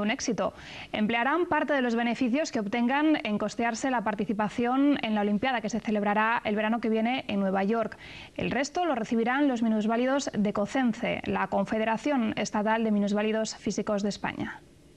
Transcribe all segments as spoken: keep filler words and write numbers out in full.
un éxito. Emplearán parte de los beneficios que obtengan en costearse la participación en la Olimpiada, que se celebrará el verano que viene en Nueva York. El resto lo recibirán los minusválidos de COCENFE, la Confederación Estatal de Minusválidos Físicos de España.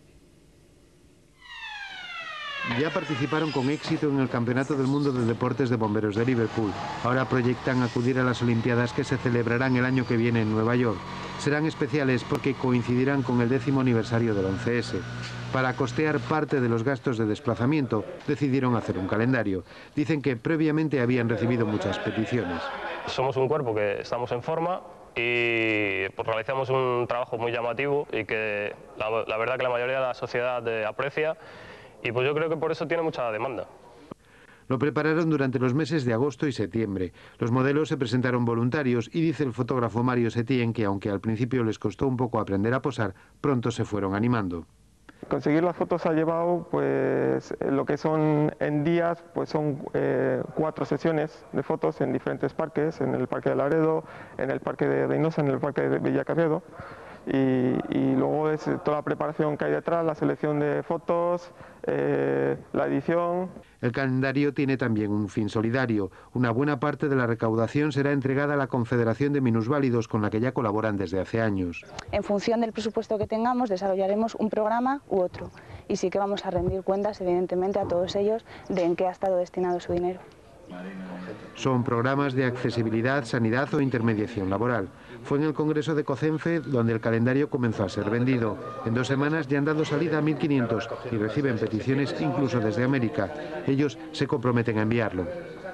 Ya participaron con éxito en el Campeonato del Mundo de Deportes de Bomberos de Liverpool. Ahora proyectan acudir a las Olimpiadas que se celebrarán el año que viene en Nueva York. Serán especiales porque coincidirán con el décimo aniversario del once ese. Para costear parte de los gastos de desplazamiento, decidieron hacer un calendario. Dicen que previamente habían recibido muchas peticiones. Somos un cuerpo que estamos en forma y pues, realizamos un trabajo muy llamativo y que la, la verdad que la mayoría de la sociedad eh, aprecia. Y pues yo creo que por eso tiene mucha demanda. Lo prepararon durante los meses de agosto y septiembre. Los modelos se presentaron voluntarios y dice el fotógrafo Mario Setien que aunque al principio les costó un poco aprender a posar, pronto se fueron animando. Conseguir las fotos ha llevado, pues, lo que son en días, pues son eh, cuatro sesiones de fotos en diferentes parques, en el Parque de Laredo, en el Parque de Reynosa, en el Parque de Villacarriedo. Y, y luego es toda la preparación que hay detrás, la selección de fotos, eh, la edición. El calendario tiene también un fin solidario. Una buena parte de la recaudación será entregada a la Confederación de Minusválidos, con la que ya colaboran desde hace años. En función del presupuesto que tengamos, desarrollaremos un programa u otro. Y sí que vamos a rendir cuentas, evidentemente, a todos ellos de en qué ha estado destinado su dinero. Son programas de accesibilidad, sanidad o intermediación laboral. Fue en el Congreso de COCENFE donde el calendario comenzó a ser vendido. En dos semanas ya han dado salida a mil quinientos y reciben peticiones incluso desde América. Ellos se comprometen a enviarlo.